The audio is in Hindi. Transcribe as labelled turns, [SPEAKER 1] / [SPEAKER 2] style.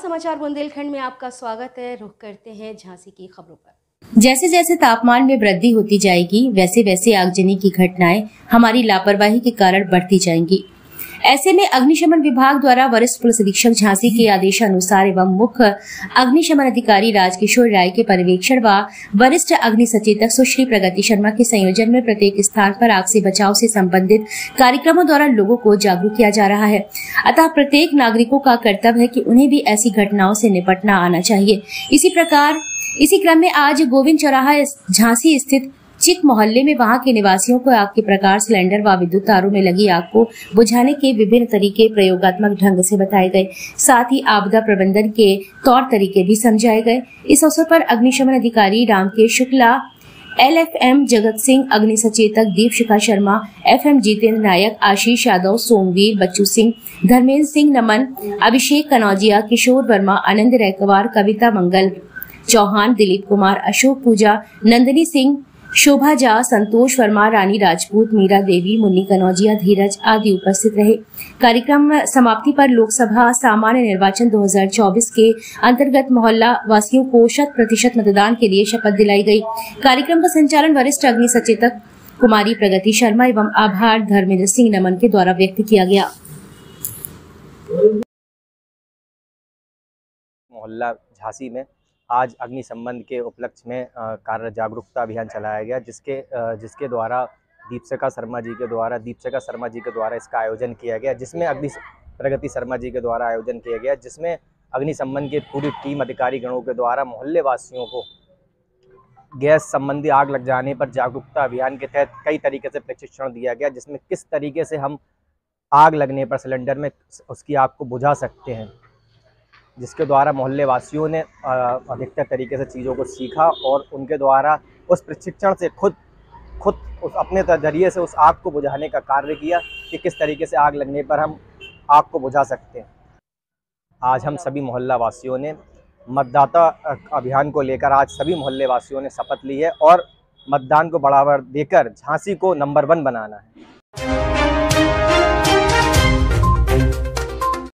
[SPEAKER 1] समाचार बुंदेलखंड में आपका स्वागत है। रुख करते हैं झांसी की खबरों पर।
[SPEAKER 2] जैसे जैसे तापमान में वृद्धि होती जाएगी वैसे वैसे आगजनी की घटनाएं हमारी लापरवाही के कारण बढ़ती जाएंगी। ऐसे में अग्निशमन विभाग द्वारा वरिष्ठ पुलिस अधीक्षक झांसी के आदेशानुसार एवं मुख्य अग्निशमन अधिकारी राजकिशोर राय के पर्यवेक्षण व वरिष्ठ अग्नि सचेतक सुश्री प्रगति शर्मा के संयोजन में प्रत्येक स्थान पर आग से बचाव से संबंधित कार्यक्रमों द्वारा लोगों को जागरूक किया जा रहा है। अतः प्रत्येक नागरिकों का कर्तव्य है कि उन्हें भी ऐसी घटनाओं से निपटना आना चाहिए। इसी क्रम में आज गोविंद चौराहा झांसी स्थित चिक मोहल्ले में वहां के निवासियों को आग के प्रकार, सिलेंडर व विद्युत तारों में लगी आग को बुझाने के विभिन्न तरीके प्रयोगात्मक ढंग से बताए गए। साथ ही आपदा प्रबंधन के तौर तरीके भी समझाए गए। इस अवसर पर अग्निशमन अधिकारी रामकेश शुक्ला, LFM जगत सिंह, अग्नि सचेतक दीपशिखा शर्मा, FM जितेंद्र नायक, आशीष यादव, सोमवीर, बच्चू सिंह, धर्मेंद्र सिंह, नमन, अभिषेक कनौजिया, किशोर वर्मा, आनंद रैकवार, कविता मंगल चौहान, दिलीप कुमार, अशोक पूजा, नंदिनी सिंह, शोभा झा, संतोष वर्मा, रानी राजपूत, मीरा देवी, मुन्नी कनौजिया, धीरज आदि उपस्थित रहे। कार्यक्रम समाप्ति पर लोकसभा सामान्य निर्वाचन 2024 के अंतर्गत मोहल्ला वासियों को 100% मतदान के लिए शपथ दिलाई गई। कार्यक्रम का संचालन वरिष्ठ अग्नि सचेतक कुमारी प्रगति शर्मा एवं आभार धर्मेंद्र सिंह नमन के द्वारा व्यक्त किया गया।
[SPEAKER 3] मोहल्ला झांसी में आज अग्नि संबंध के उपलक्ष्य में कार्य जागरूकता अभियान चलाया गया, जिसके द्वारा दीपशिखा शर्मा जी के द्वारा इसका आयोजन किया गया, जिसमें अग्नि प्रगति शर्मा जी के द्वारा आयोजन किया गया, जिसमें अग्नि संबंध की पूरी टीम अधिकारी गणों के द्वारा मोहल्ले वासियों को गैस संबंधी आग लग जाने पर जागरूकता अभियान के तहत कई तरीके से प्रशिक्षण दिया गया, जिसमें किस तरीके से हम आग लगने पर सिलेंडर में उसकी आग को बुझा सकते हैं, जिसके द्वारा मोहल्ले वासियों ने अधिकतर तरीके से चीज़ों को सीखा और उनके द्वारा उस प्रशिक्षण से खुद उस अपने जरिए से उस आग को बुझाने का कार्य किया कि किस तरीके से आग लगने पर हम आग को बुझा सकते हैं। आज हम सभी मोहल्ला वासियों ने मतदाता अभियान को लेकर आज सभी मोहल्ले वासियों ने शपथ ली है और मतदान को बढ़ावा देकर झांसी को नंबर 1 बनाना है।